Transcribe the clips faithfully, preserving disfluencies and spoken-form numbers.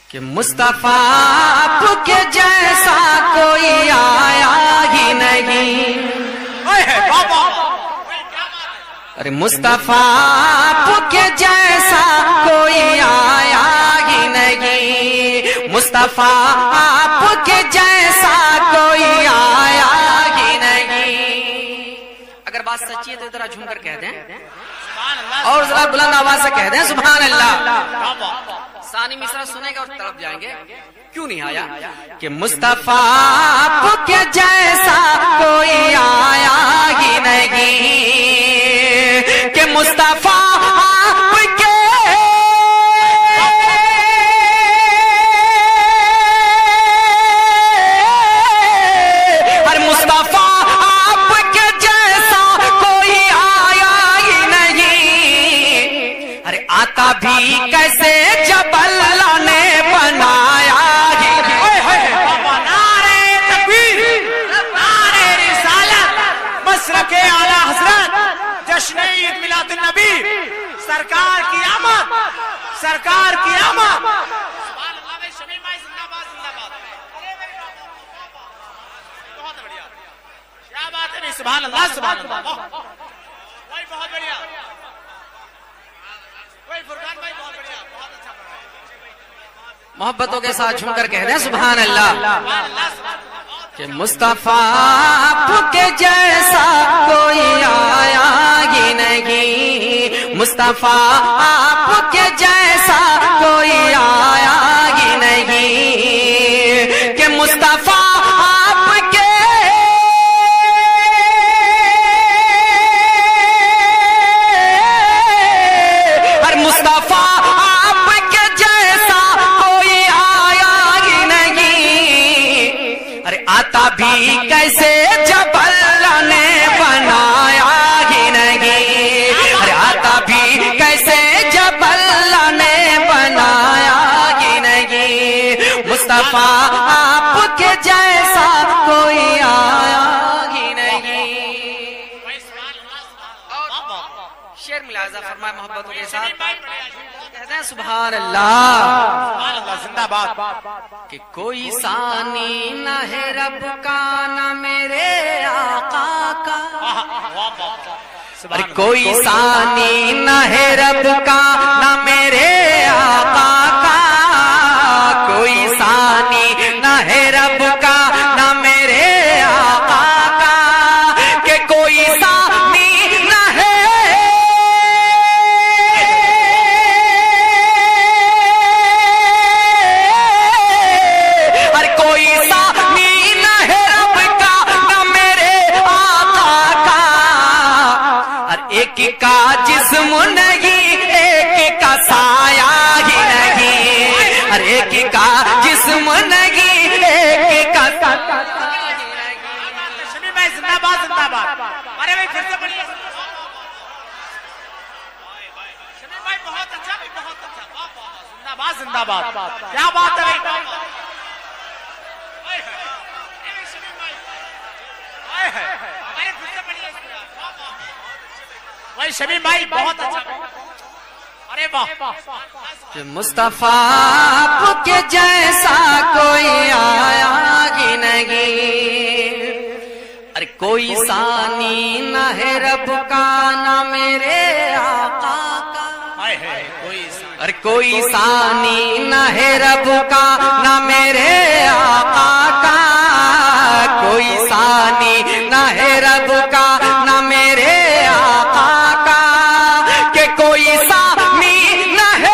کہ مصطفیٰ آپ کے جیسا کوئی آیا ہی نہیں. ارے مصطفیٰ آپ کے جیسا کوئی آیا ہی نہیں. مصطفیٰ آپ کے جیسا کوئی آیا ہی نہیں. اگر بات سچی ہے تو ذرا جھوم کر کہہ دیں اور ذرا بلند آواز سے کہہ دیں سبحان اللہ. ثانی مصرع سنے گا اور طرف جائیں گے. کیوں نہیں آیا کہ مصطفیٰ آپ کے جیسا کوئی آیا ہی نہیں. کہ مصطفیٰ آپ کے ہر مصطفیٰ آپ کے جیسا کوئی آیا ہی نہیں. ارے آتا بھی کیسے جب اللہ نے بنایا ہی نہیں. نعرے تکبیر، نعرے رسالت، مسلک اعلی حضرت، جشن عید میلاد النبی، سرکار کی آمد، سرکار کی آمد. سبحان اللہ. بھائی شمیم بھائی زندہ باد، زندہ باد. بہت بڑھیا، کیا بات ہے. سبحان اللہ، سبحان اللہ. بھائی بہت بڑھیا. بھائی فرقان بھائی بہت بڑھیا، بہت اچھا. محبتوں کے ساتھ جھوم کر کہہ دیں سبحان اللہ. کہ مصطفیٰ آپ کے جیسا کوئی آیا ہی نہیں. مصطفیٰ آپ کے جیسا کوئی آیا ہی نہیں. کہ مصطفیٰ آپ کے ہر مصطفیٰ آپ کے جیسا کوئی آیا ہی نہیں. ارے آتا بھی کیسے جب اللہ نے بنایا ہی نہیں. ارے آتا بھی کیسے جب اللہ نے بنایا ہی نہیں. مصطفیٰ آپ کے جیسا کوئی آیا ہی نہیں. شعر ملاحظہ فرمائے محبتوں کے ساتھ کہتے ہیں سبحان اللہ. زندہ باد. کہ کوئی ثانی نہ ہے رب کا نہ میرے آقا کا. ارے کوئی ثانی نہ ہے رب کا نہ میرے آقا کا. کوئی ثانی نہ ہے رب کا نہ میرے آقا کا. کہ کوئی ثانی نہ ہے ہر کوئی ثانی نہ ہے رب کا نہ میرے آقا کا. ہر ایک کا جسم نہیں ایک کا سایہ ہی نہیں. ہر ایک کا جسم نہیں ایک کا سایہ ہی نہیں. شمیم بھائی زندہ باد، زندہ باد. ارے بھائی پھر سے بڑھیا. شمیم بھائی بہت اچھا، بھائی بہت اچھا. زندہ باد، زندہ باد. کیا بات ہے بھائی. بھائی شمیم بھائی بہت اچھا. ارے واہ. کہ مصطفیٰ آپ کے جیسا کوئی آیا ہی نہیں. ارے کوئی ثانی نہ ہے رب کا نہ میرے آقا کا. ارے کوئی ثانی نہ ہے رب کا نہ میرے آقا کا. کوئی ثانی نہ ہے رب کا نہ میرے آقا کا. کہ کوئی ثانی نہ ہے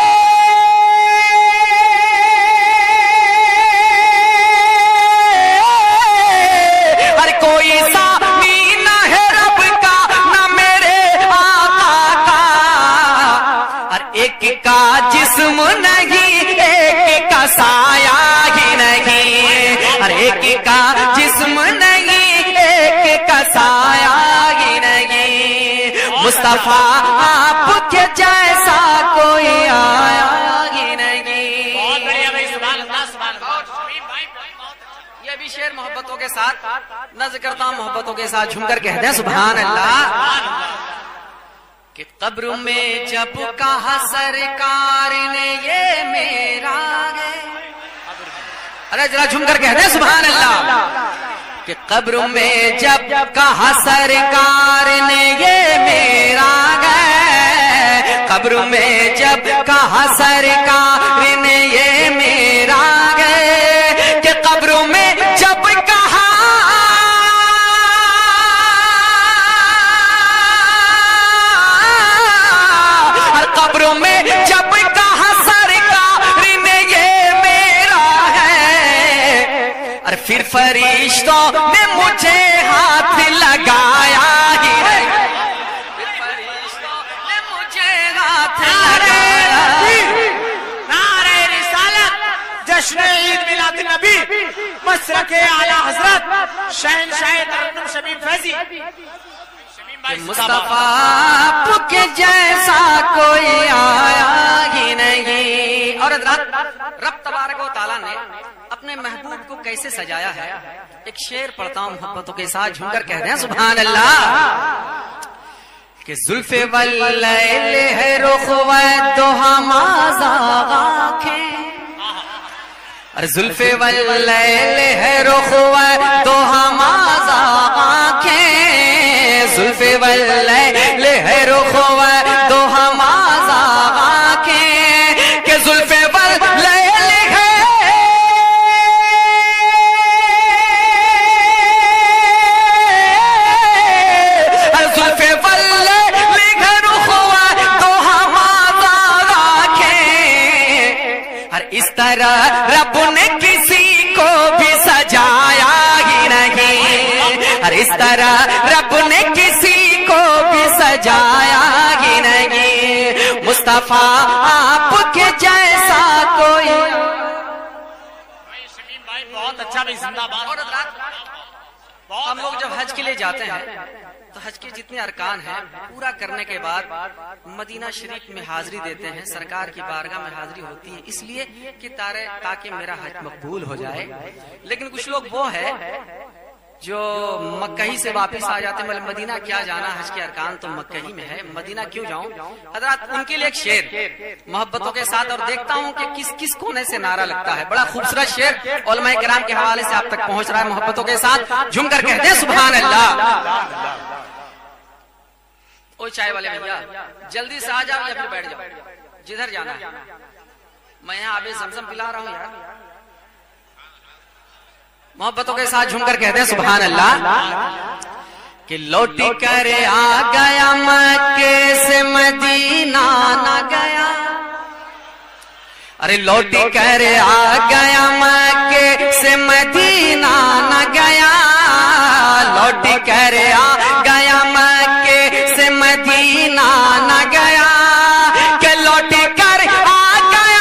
ہر کوئی ثانی نہ ہے رب کا نہ میرے آقا کا. ہر ایک کا جسم نہیں ایک کا سایہ ہی نہیں. ہر ایک کا جسم نہیں ایک کا سایہ ہی نہیں. مصطفیٰ آپ کے جیسا کوئی آیا ہی نہیں. بہت بڑھیا بھائی. سبحان اللہ، سبحان اللہ. یہ بھی شعر محبتوں کے ساتھ نظر کرتا ہوں محبتوں کے ساتھ جھوم کر کہتے ہیں سبحان اللہ. کہ قبر میں جب کہا سرکار نے یہ میرا ہے ارے ذرا جھوم کر کہہ دیں سبحان اللہ کہ قبر میں جب کہا سرکار نے یہ میرا گئے، قبر میں جب کہا سرکار نے یہ میرا گئے، کہ قبر میں جب کہا قبر میں جب کہا سرکار نے یہ میرا ہے، اور پھر فرشتوں نے مجھے ہاتھ لگایا ہی نہیں، پھر فرشتوں نے مجھے ہاتھ لگایا۔ نعرہ رسالت، جشن عید میلاد النبی، مسرک اعلیٰ حضرت شہنشاہ ترنم شمیم فیضی مصطفیٰ کے جیسا کوئی آیا ہی نہیں۔ اور حضرات رب تبارک و تعالیٰ نے اپنے محبوب کو کیسے سجایا ہے، ایک شعر پڑھتا ہوں محبتوں کے ساتھ، جھوم کر کہہ دیں سبحان اللہ کہ زلف واللیل ہے رخ والضحی مازاغ آنکھیں، اور زلف واللیل ہے رخ والضحی مازاغ آنکھیں، زلف واللیل ہے رخ والضحی مازاغ آنکھیں، کہ زلف واللیل ہے زلف واللیل ہے رخ والضحی مازاغ آنکھیں، اور اس طرح رب نے کسی کو بھی سجایا ہی نہیں، اور اس طرح رب نے کسی کو بھی سجایا ہی نہیں، مصطفیٰ آپ کے جیسا کوئی۔ شمیم بھائی بہت اچھا بھی زندہ باد۔ اور حضرات ہم لوگ جب حج کے لیے جاتے ہیں تو حج کے جتنے ارکان ہیں پورا کرنے کے بعد مدینہ شریف میں حاضری دیتے ہیں، سرکار کی بارگاہ میں حاضری ہوتی ہے، اس لیے کہ تاکہ میرا حج مقبول ہو جائے۔ لیکن کچھ لوگ وہ ہے جو مکہ ہی سے واپس آ جاتے ہیں، مطلب مدینہ کیا جانا، حج کے ارکان تو مکہ ہی میں ہے، مدینہ کیوں جاؤں۔ حضرات ان کے لیے ایک شعر محبتوں کے ساتھ، اور دیکھتا ہوں کہ کس کس کونے سے نعرہ لگتا ہے، بڑا خوبصورت شعر علماء کرام کے حوالے سے آپ تک پہنچ رہا ہے، محبتوں کے ساتھ جھوم کر کہتے ہیں سبحان اللہ۔ او چائے والے بھیا جلدی سے آ جاؤ یا پھر بیٹھ جاؤ، جدھر جانا ہے، میں یہاں آب زمزم پلا رہا ہوں یار۔ محبتوں کے ساتھ جھوم کر کہتے ہیں سبحان اللہ کہ لوٹی کر آ گیا مکے سے مدینہ نہ گیا، ارے لوٹی کر آ گیا مکے سے مدینہ نہ گیا، لوٹی کر آ گیا مکے سے مدینہ نہ گیا، کہ لوٹی کر آ گیا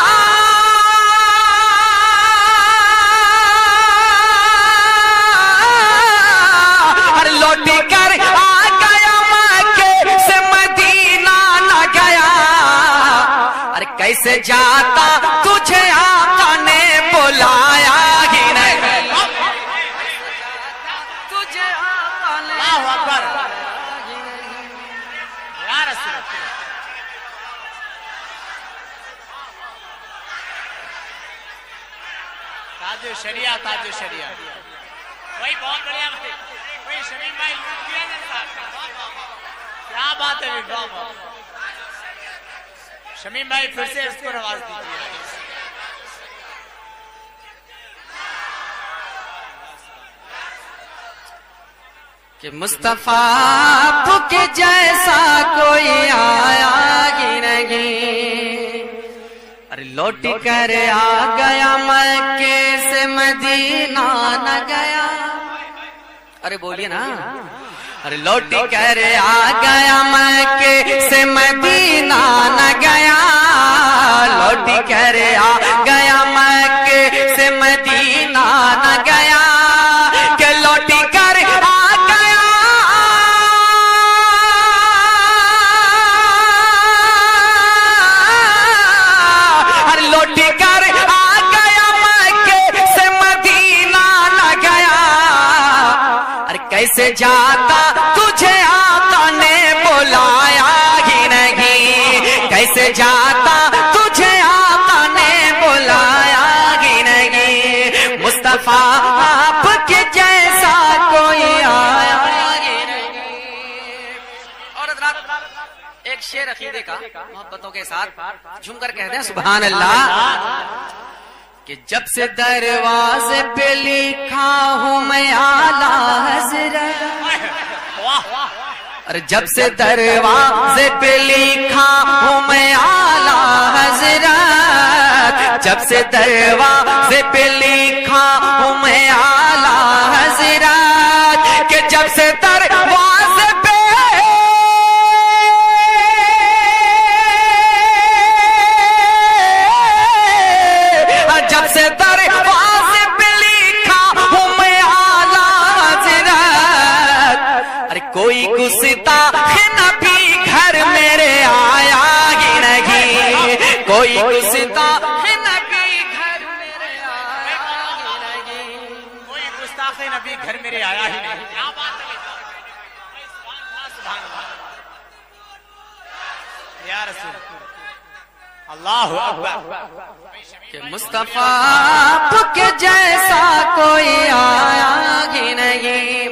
ارے لوٹی کر آ گیا مکے سے مدینہ نہ گیا، ارے کیسے جاتا تجھے آقا نے بلایا ہی نہیں، تجھے آقا نے اللہ اکبر یا رسول اللہ۔ تاج شریعہ، تاج شریعہ، وہی بہت بڑھیا بھائی، وہی شمیم بھائی لوٹ دیا نا، کیا بات ہے، شمیم بھائی پھر سے اس کو رواز دیجیے۔ کہ مصطفیٰ کے جیسا کوئی آیا ہی نہیں، ارے لوٹ کر آ گیا مکے سے مدینہ نہ گیا، ارے بولیے نا، ارے لوٹ کر آ گیا مکے سے مدینہ نہ گیا، لوٹ کر آ گیا مکے سے مدینہ نہ گیا، کہ لوٹ کر آ گیا ارے لوٹ کر آ گیا مکے سے مدینہ نہ گیا، ارے کیسے جاتا تجھے آقا نے بلایا ہی نہیں، کیسے جاتا تجھے آقا نے بلایا ہی نہیں، شعر عقیدے کا محبتوں کے ساتھ جھوم کر کہتے ہیں سبحان اللہ کہ جب سے دروازے پہ لکھا ہوں میں اعلیٰ حضرت، اور جب سے دروازے پہ لکھا ہوں میں اعلیٰ حضرت، جب سے دروازے پہ لکھا ہوں میں اعلیٰ حضرت، کہ جب سے دروازے پہ جب سے دروازے پہ لکھا ہوں میں اعلیٰ حضرت، ارے کوئی گستاخ نبی گھر میرے آیا ہی نہیں، کوئی گستاخ نبی گھر میرے آیا ہی نہیں، کوئی گستاخ نبی گھر میرے آیا ہی نہیں. کیا بات ہے یا رسول اللہ اکبر. کہ مصطفیٰ کے جیسا کوئی آیا ہی نہیں،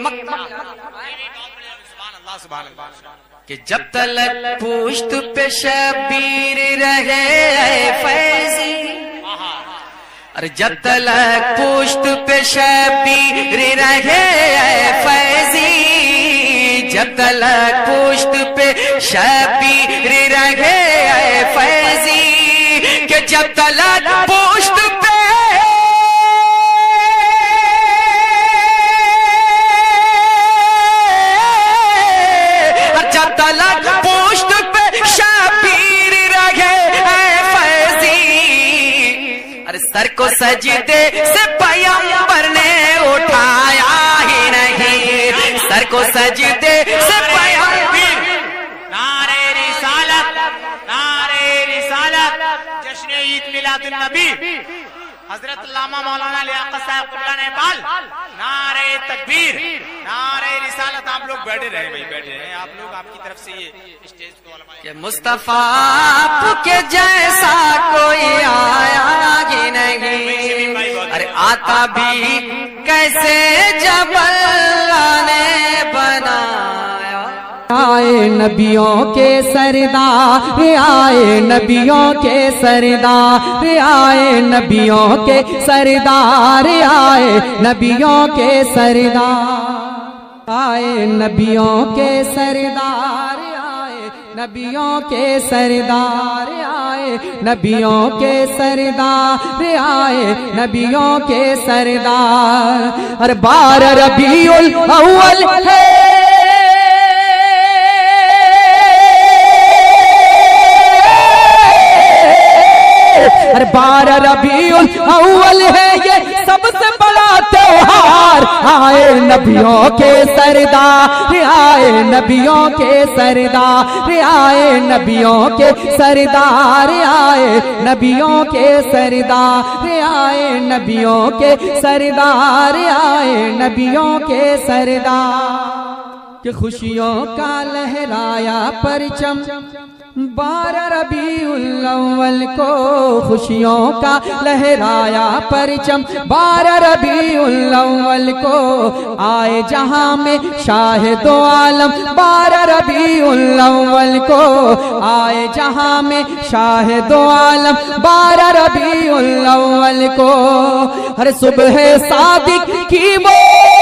کہ جب تلک پشت پہ شبیر رہے اے فیضی، اور جب تلک پشت پہ شبیر رہے اے فیضی، جب تلک پشت پہ شبیر رہے اے فیضی، کہ جب تلک پشت پہ جب تلک پشت پہ شبیر رہے اے فیضی، ارے سر کو سجدے سے پیغمبر نے اٹھایا ہی نہیں، سر کو سجدے سے پیغمبر. نعرہ رسالت، نعرہ رسالت، جشن عید میلاد النبی حضرت علامہ مولانا لیاقت صاحب قبلہ نیپال. نعرہ تکبیر، نعرہ رسالت. آپ لوگ بیٹھے رہے بھائی، بیٹھے رہے آپ لوگ. آپ کی طرف سے یہ اسٹیج کو علماء کہ مصطفیٰ کے جیسا کوئی آیا ہی نہیں، ارے آتا بھی کیسے جب اللہ نے بنایا. آئے نبیوں کے سردار، آئے نبیوں کے سردار، آئے نبیوں کے سردار، آئے نبیوں کے سردار، آئے نبیوں کے سردار، آئے نبیوں کے سردار، آئے نبیوں کے سردار، آئے نبیوں کے سردار. ہر بارہ ربیع الاول ہے، ہر بارہ ربیع الاول ہے یہ سب سے بڑا تہوار. آئے نبیوں کے سردار، آئے نبیوں کے سردار، آئے نبیوں کے سردار، آئے نبیوں کے سردار، آئے نبیوں کے سردار، آئے نبیوں کے سردار. کہ خوشیوں کا لہرایا پرچم بارہ ربیع الاول کو، خوشیوں کا لہرایا پرچم بارہ ربیع الاول کو، آئے جہاں میں شاہد و عالم بارہ ربیع الاول کو، آئے جہاں میں شاہد و عالم بارہ ربیع الاول کو. ہر صبح صادق کی وہ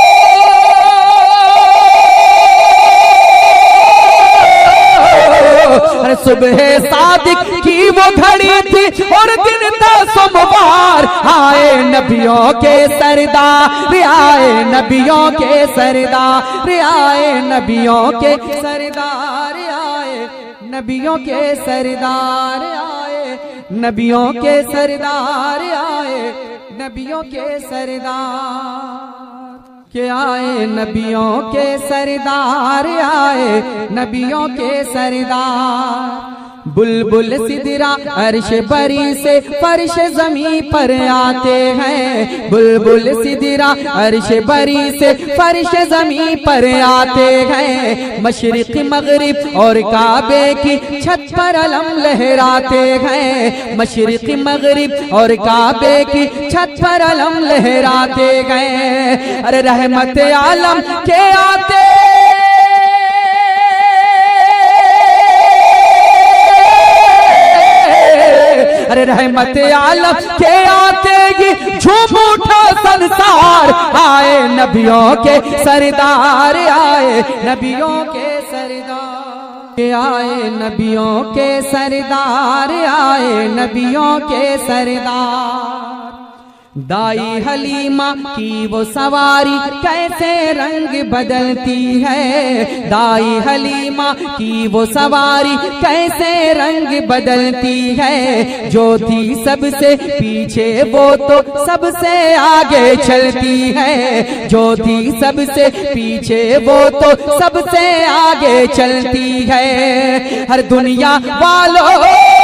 ہر صبح صادق کی وہ گھڑی تھی اور دن تھا سوموار. آئے نبیوں کے سردار، آئے نبیوں کے سردار، آئے نبیوں کے سردار، آئے نبیوں کے سردار، آئے نبیوں کے سردار، آئے نبیوں کے سردار. کہ آئے نبیوں کے سردار، آئے نبیوں کے سردار. بلبل سدرا عرش بری سے فرش زمین پر آتے ہیں، بلبل سدرا عرش بری سے فرش زمین پر آتے ہیں. مشرق مغرب اور کعبے کی چھت پر علم لہراتے ہیں، مشرق مغرب اور کعبے کی چھت پر علم لہراتے ہیں. ارے رحمت عالم کے آتے ارے رحمت عالم کے آتے ہی جھوم اٹھا سنسار، آئے نبیوں کے سردار، آئے نبیوں کے سردار، آئے نبیوں کے سردار، آئے نبیوں کے سردار۔ دائی حلیمہ کی وہ سواری کیسے رنگ بدلتی ہے، دائی حلیمہ کی وہ سواری کیسے رنگ بدلتی ہے، جو تھی سب سے پیچھے وہ تو سب سے آگے چلتی ہے، جو تھی سب سے پیچھے وہ تو سب سے آگے چلتی ہے۔ ہر دنیا والوں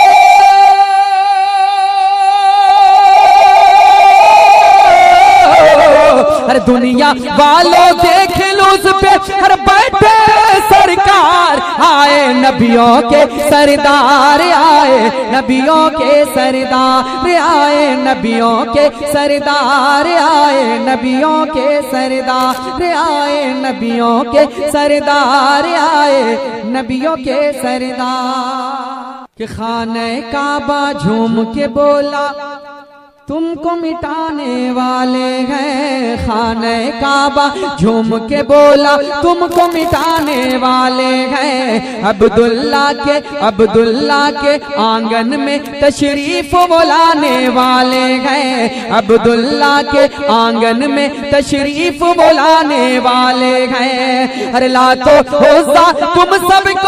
ہر دنیا والوں دیکھ لو اس پہ ہر بیٹھے سرکار، آئے نبیوں کے سردار، آئے نبیوں کے سردار، آئے نبیوں کے سردار، آئے نبیوں کے سردار، آئے نبیوں کے سردار، آئے نبیوں کے سردار۔ کہ خانہ کعبہ جھوم کے بولا تم کو مٹانے والے ہیں، خانہ کعبہ جھوم کے بولا تم کو مٹانے والے ہیں، عبداللہ کے عبداللہ کے آنگن میں تشریف بلانے والے ہیں، عبداللہ کے آنگن میں تشریف بلانے والے ہیں۔ ارے لات و عزیٰ تم سب کو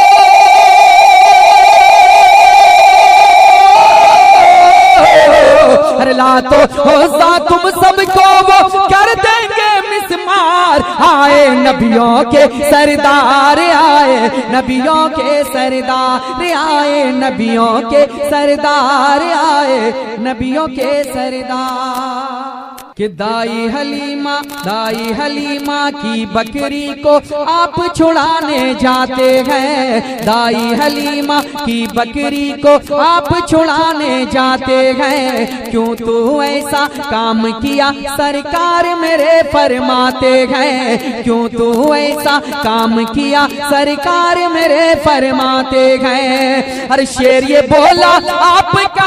ہر لات و عزیٰ تم سب کو وہ کر دیں گے مسمار، آئے نبیوں کے سردار، آئے نبیوں کے سردار، آئے نبیوں کے سردار، آئے نبیوں کے سردار۔ کہ دائی حلیمہ دائی حلیمہ کی بکری کو آپ چھڑانے جاتے ہیں، دائی حلیمہ کی بکری کو آپ چھڑانے جاتے ہیں، کیوں تو ایسا کام کیا سرکار میرے فرماتے ہیں، کیوں تو ایسا کام کیا سرکار میرے فرماتے ہیں۔ ہر شیر یہ بولا آپ کا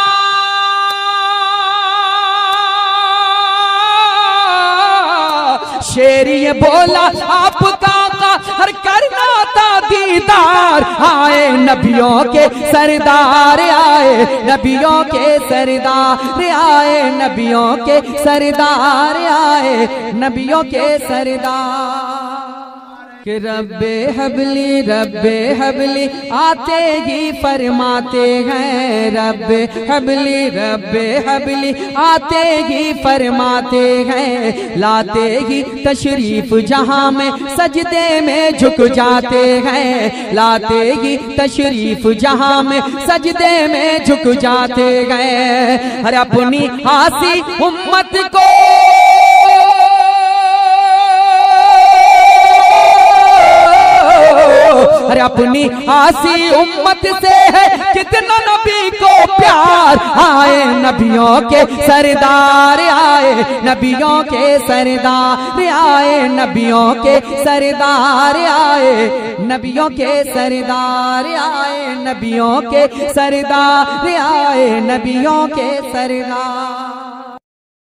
شیر یہ بولا آپ کا ہر کرنا تھا دیدار، آئے نبیوں کے سردار، آئے نبیوں کے سردار، آئے نبیوں کے سردار، آئے نبیوں کے سردار۔ کہ رب حبلی رب حبلی آتے ہی فرماتے ہیں، رب حبلی رب حبلی آتے ہی فرماتے ہیں، لاتے ہی تشریف جہاں میں سجدے میں جھک جاتے ہیں، لاتے ہی تشریف جہاں میں سجدے میں جھک جاتے ہیں۔ ہر اپنی آسی امت کو ارے اپنی آسی امت سے ہے کتنا نبی کو پیار، آئے نبیوں کے سردار، آئے نبیوں کے سردار، آئے نبیوں کے سردار، آئے نبیوں کے سردار، آئے نبیوں کے سردار، آئے نبیوں کے سردار۔